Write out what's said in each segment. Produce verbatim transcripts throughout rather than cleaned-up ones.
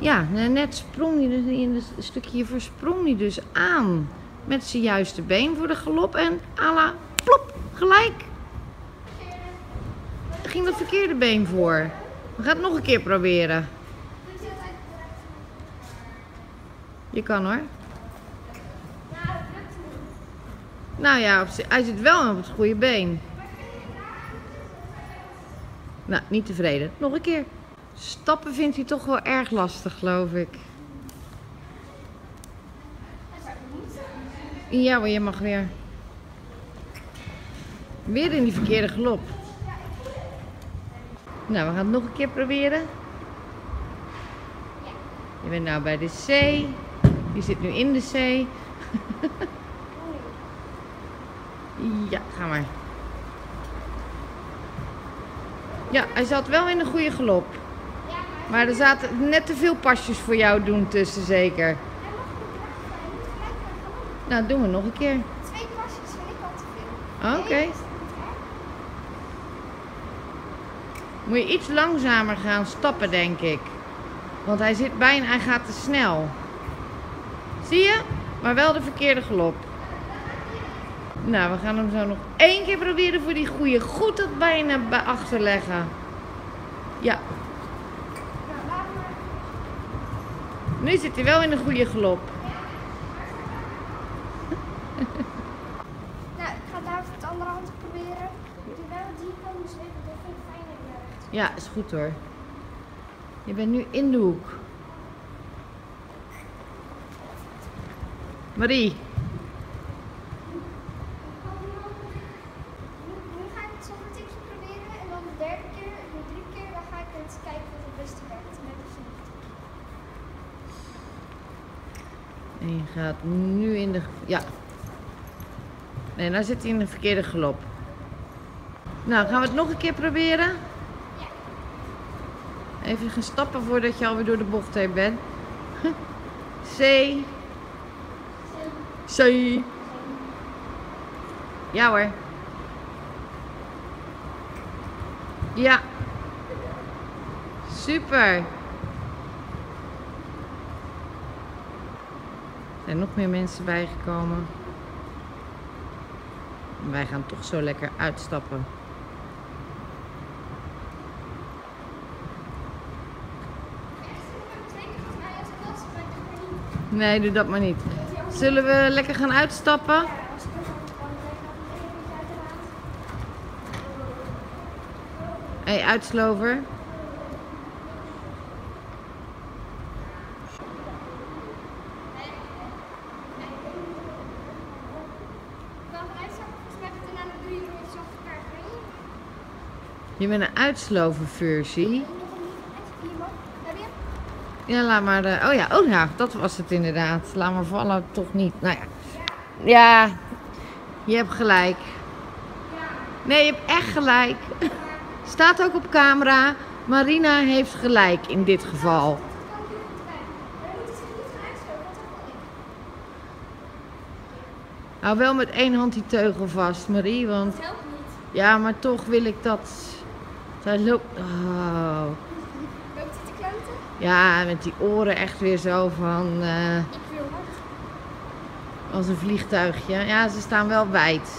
Ja, net sprong hij dus in het stukje versprong hij dus aan. Met zijn juiste been voor de galop en à la plop, gelijk. Er ging dat verkeerde been voor. We gaan het nog een keer proberen. Je kan hoor. Nou ja, hij zit wel op het goede been. Nou, niet tevreden. Nog een keer. Stappen vindt hij toch wel erg lastig, geloof ik. Ja hoor, je mag weer. Weer in die verkeerde galop. Nou, we gaan het nog een keer proberen. Je bent nou bij de C. Je zit nu in de C. Ja, ga maar. Ja, hij zat wel in een goede galop. Maar er zaten net te veel pasjes voor jou doen tussen, zeker. Nou, doen we nog een keer. Twee pasjes vind ik al te veel. Oké. Okay. Moet je iets langzamer gaan stappen, denk ik. Want hij zit bijna, hij gaat te snel. Zie je? Maar wel de verkeerde galop. Nou, we gaan hem zo nog één keer proberen voor die goede. Goed dat bijna bij achterleggen. Ja. Nu zit hij wel in een goede galop. Nou, ik ga daar voor het andere hand proberen. Ik doe wel die kant, dus even, dat vind ik fijner werkt. Ja, is goed hoor. Je bent nu in de hoek. Marie. Nu ga ik het zonder tipje proberen en dan de derde keer en de drie keer dan ga ik het kijken wat het beste werkt met de vlucht. En je gaat nu in de... Ja. Nee, nou zit hij in de verkeerde galop. Nou, gaan we het nog een keer proberen? Ja. Even gaan stappen voordat je alweer door de bocht heen bent. C. C. Ja hoor. Ja. Super. Er zijn nog meer mensen bijgekomen. En wij gaan toch zo lekker uitstappen. Nee, doe dat maar niet. Zullen we lekker gaan uitstappen? Hé, hey, uitslover. Je bent een uitsloverversie. Ja, laat maar. De... Oh ja, oh ja, dat was het inderdaad. Laat maar vallen, toch niet. Nou ja. Ja, je hebt gelijk. Nee, je hebt echt gelijk. Staat ook op camera. Marina heeft gelijk in dit geval. Hou wel met één hand die teugel vast, Marie, want... Dat helpt niet. Ja, maar toch wil ik dat... Zij loopt... Oh. Loopt hij te kloten? Ja, met die oren echt weer zo van... Uh, Ik wil hard. als een vliegtuigje. Ja, ze staan wel wijd.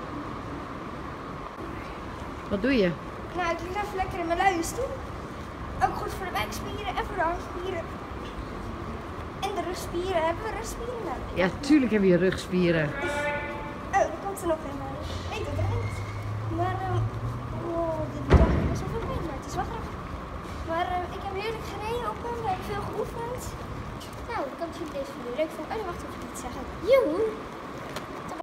Wat doe je? Nou, ik lig even lekker in mijn luie stoel. Ook goed voor de buikspieren en voor de handspieren. En de rugspieren. Hebben we rugspieren nodig? Ja, tuurlijk heb je rugspieren. Oh, er komt er nog een bij. Ik doe het eruit. Maar, um, oh, dit bedacht ik best wel veel pijn, maar het is wel grappig. Maar um, ik heb heerlijk gereden op hem, we hebben veel geoefend. Nou, ik hoop dat jullie deze video leuk vonden. Oh, wacht, ik moet iets zeggen. Joe!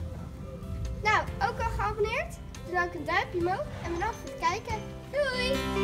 Nou, ook al geabonneerd? Doe dan ook een duimpje omhoog en bedankt voor het kijken. Doei!